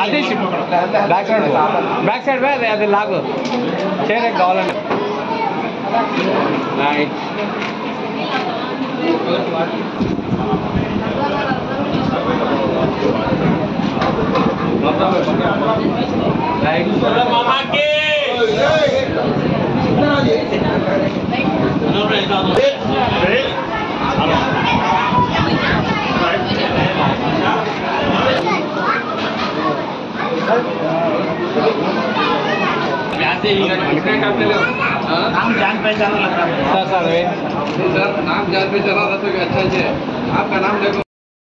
అదే back side అది లాగు చైర్ కావాలండి. नाम जान पहचान लग रहा है सर नाम जान पहचाना रहता है अच्छा है आपका नाम देखो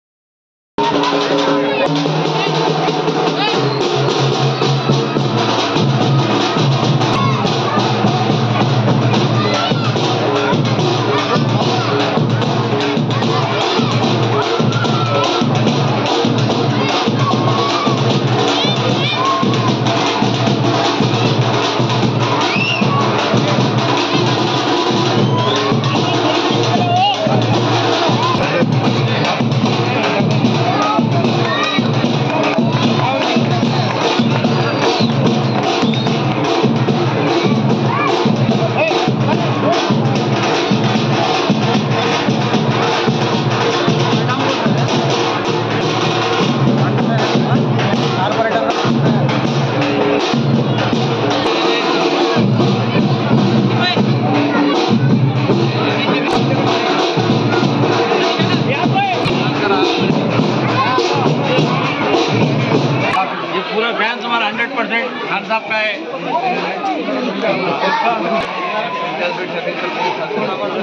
पूरा फैंस हमारा 100% खान साहब का है।